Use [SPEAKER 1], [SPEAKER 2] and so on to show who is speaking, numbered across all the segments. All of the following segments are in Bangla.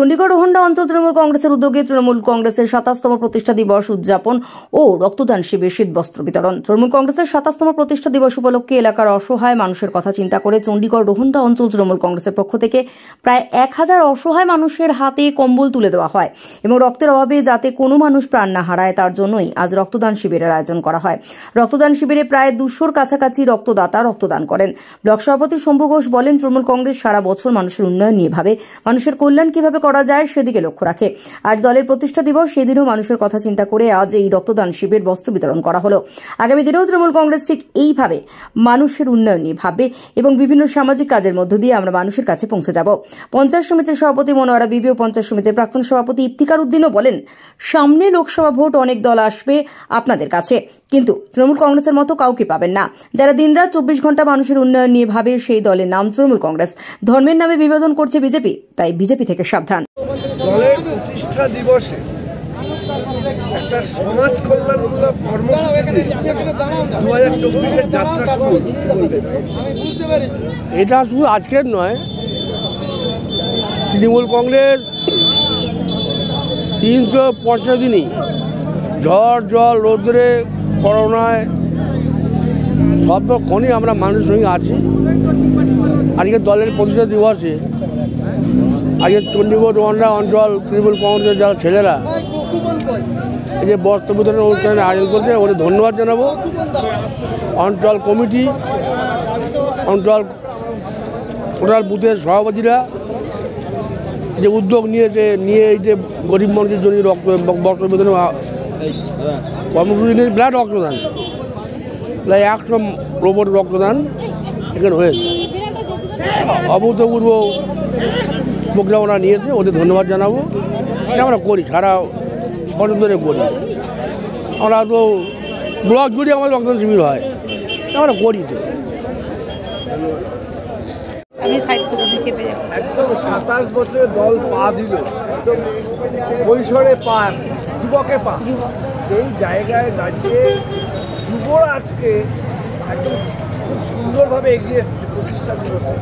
[SPEAKER 1] চণ্ডীগড় হোন্ডা অঞ্চল তৃণমূল কংগ্রেসের উদ্যোগে তৃণমূল কংগ্রেসের 27তম প্রতিষ্ঠা দিবস উদযাপন ও রক্তদান শিবির শীতবস্ত্র বিতরণ। তৃণমূল কংগ্রেসের 27তম প্রতিষ্ঠা দিবস উপলক্ষে এলাকার অসহায় মানুষের কথা চিন্তা করে চণ্ডীগড় হোন্ডা অঞ্চল তৃণমূল কংগ্রেসের পক্ষ থেকে প্রায় 1000 অসহায় মানুষের হাতে কম্বল তুলে দেওয়া হয় এবং রক্তের অভাবে যাতে কোনো মানুষ প্রাণ না হারায় তার জন্যই আজ রক্তদান শিবিরের আয়োজন করা হয়। রক্তদান শিবিরে প্রায় 200-র কাছাকাছি রক্তদাতা রক্তদান করেন। ব্লক সভাপতি শম্ভু ঘোষ বলেন, তৃণমূল কংগ্রেস সারা বছর মানুষের উন্নয়ন নিয়ে ভাবে, মানুষের কল্যাণ কিভাবে করা যায় সেদিকে লক্ষ্য রাখে। আজ দলের প্রতিষ্ঠা দিবস, সেদিনও মানুষের কথা চিন্তা করে আজ এই রক্তদান শিবির বস্ত্র বিতরণ করা হলো। আগামী দিনেও তৃণমূল কংগ্রেস ঠিক এইভাবে মানুষের উন্নয়ন নিয়ে ভাববে এবং বিভিন্ন সামাজিক কাজের মধ্য দিয়ে আমরা মানুষের কাছে পৌঁছে যাব। পঞ্চায়েত সমিতির সভাপতি মনোয়ারা বিবি ও পঞ্চায়েত সমিতির প্রাক্তন সভাপতি ইফতিকার উদ্দিনও বলেন, সামনে লোকসভা ভোট, অনেক দল আসবে আপনাদের কাছে, কিন্তু তৃণমূল কংগ্রেসের মতো কাউকে পাবেন না যারা দিনরাত 24 ঘন্টা মানুষের উন্নয়ন নিয়ে ভাবে। সেই দলের নাম তৃণমূল কংগ্রেস। ধর্মের নামে বিভাজন করছে বিজেপি, তাই বিজেপি থেকে সাবধান।
[SPEAKER 2] দলের প্রতিষ্ঠা দিবসে একটা সমাজ কল্যাণমূলক কর্মসূচি 2024-এর যাত্রা শুরু।
[SPEAKER 3] এটা শুধু আজকের নয়, তৃণমূল কংগ্রেস 350 দিনই ঝড় জল রোদ্রে করোনায় সবক্ষণই আমরা মানুষের সঙ্গে আছি। আজকে দলের প্রতিষ্ঠা দিবসে আজকে চণ্ডীগড় হোন্ডা অঞ্চল তৃণমূল কংগ্রেসের যারা ছেলেরা এই যে বস্ত্র বিতরণ অনুষ্ঠানের আয়োজন করছে, ওদের ধন্যবাদ জানাবো। অঞ্চল কমিটি, অঞ্চল টোটাল বুথের সভাপতিরা যে উদ্যোগ নিয়েছে, নিয়ে এই যে গরিব মানুষের জন্য বস্ত্র বিতরণ কর্মসূচি নিয়ে প্রায় রক্তদান, প্রায় 100 রোবট রক্তদান এখানে হয়েছে। অভূতপূর্ব প্রোগ্রাম ওরা নিয়েছে, ওদের ধন্যবাদ জানাবো। এটা আমরা করি, সারা বছর ধরে করি। আমরা তো ব্লক জুড়ে আমাদের রক্তদান শিবির হয়, আমরা করি তো।
[SPEAKER 2] একদম 27 বছরের দল পা দিল, একদম কৈশোরে পা, যুবকে পা। সেই জায়গায় দাঁড়িয়ে যুবরা আজকে একদম খুব সুন্দরভাবে এগিয়ে এসেছে প্রতিষ্ঠা দিবসে।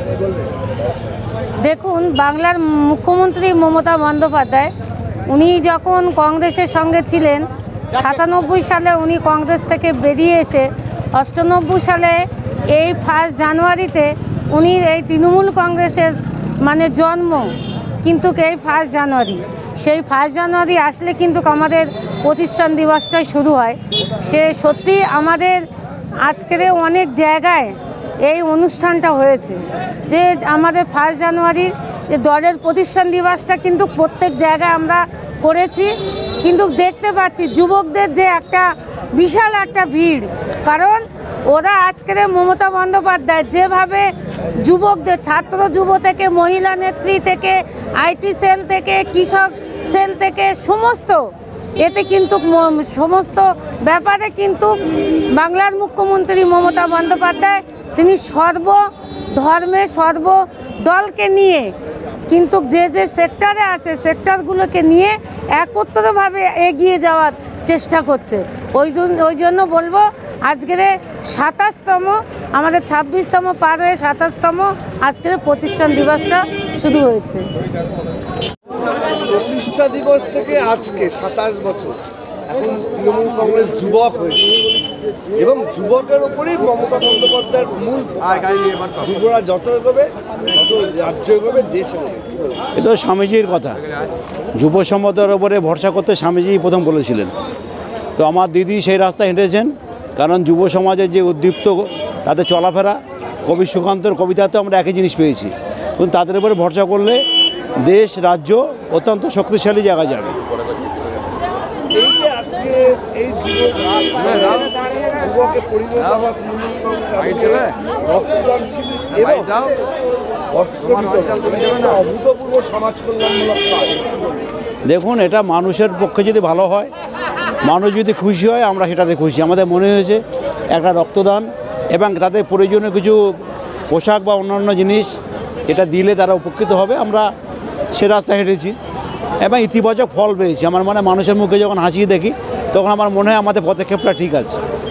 [SPEAKER 4] দেখুন, বাংলার মুখ্যমন্ত্রী মমতা বন্দ্যোপাধ্যায় উনি যখন কংগ্রেসের সঙ্গে ছিলেন, 97 সালে উনি কংগ্রেস থেকে বেরিয়ে এসে 98 সালে এই 1 জানুয়ারিতে উনি এই তৃণমূল কংগ্রেসের জন্ম কিন্তু এই 1 জানুয়ারি। সেই 1 জানুয়ারি আসলে কিন্তু আমাদের প্রতিষ্ঠান দিবসটাই শুরু হয়। সে সত্যি আমাদের আজকের অনেক জায়গায় এই অনুষ্ঠানটা হয়েছে যে আমাদের 1 জানুয়ারির যে দলের প্রতিষ্ঠান দিবসটা কিন্তু প্রত্যেক জায়গায় আমরা করেছি। কিন্তু দেখতে পাচ্ছি যুবকদের যে একটা বিশাল একটা ভিড়, কারণ ওরা আজকের মমতা বন্দ্যোপাধ্যায় যেভাবে যুবকদের, ছাত্র যুব থেকে মহিলা নেত্রী থেকে আইটি সেল থেকে কৃষক সেল থেকে সমস্ত এতে কিন্তু সমস্ত ব্যাপারে কিন্তু বাংলার মুখ্যমন্ত্রী মমতা বন্দ্যোপাধ্যায় তিনি সর্ব ধর্মে সর্ব দলকে নিয়ে কিন্তু যে যে সেক্টরে আছে সেক্টরগুলোকে নিয়ে একত্রভাবে এগিয়ে যাওয়ার চেষ্টা করছে। ওই জন্য বলবো আজকের 27তম, আমাদের 26তম পার হয়ে 27তম আজকের প্রতিষ্ঠান দিবসটা শুরু হয়েছে।
[SPEAKER 2] প্রতিষ্ঠা দিবস থেকে আজকে 27 বছর, এখন তৃণমূল কংগ্রেস যুবক হয়েছে এবং যুবকের ওপরেই মমতা বন্দ্যোপাধ্যায়ের মূল। যুবরা যত এগোবে তত রাজ্য এগোবে, দেশ এগোবে।
[SPEAKER 5] এটা স্বামীজির কথা, যুব সম্পদের ওপরে ভরসা করতে স্বামীজি প্রথম বলেছিলেন। তো আমার দিদি সেই রাস্তায় হেঁটেছেন, কারণ যুব সমাজের যে উদ্দীপ্ত তাদের চলাফেরা, কবি সুকান্তর কবিতাতে আমরা একই জিনিস পেয়েছি। কিন্তু তাদের উপরে ভরসা করলে দেশ রাজ্য অত্যন্ত শক্তিশালী জায়গা যাবে।
[SPEAKER 2] এই যে আজকে এই যুবকে পরিণত হওয়া রক্তদান শিবির এবং বস্ত্র বিতরণ অভূতপূর্ব সমাজ কল্যাণমূলক কাজ।
[SPEAKER 5] দেখুন, এটা মানুষের পক্ষে যদি ভালো হয়, মানুষ যদি খুশি হয়, আমরা সেটাতে খুশি। আমাদের মনে হয়েছে একটা রক্তদান এবং তাদের প্রয়োজনীয় কিছু পোশাক বা অন্যান্য জিনিস এটা দিলে তারা উপকৃত হবে। আমরা সে রাস্তায় হেঁটেছি এবং ইতিবাচক ফল পেয়েছি। আমার মানুষের মুখে যখন হাসি দেখি তখন আমার মনে হয় আমাদের পদক্ষেপটা ঠিক আছে।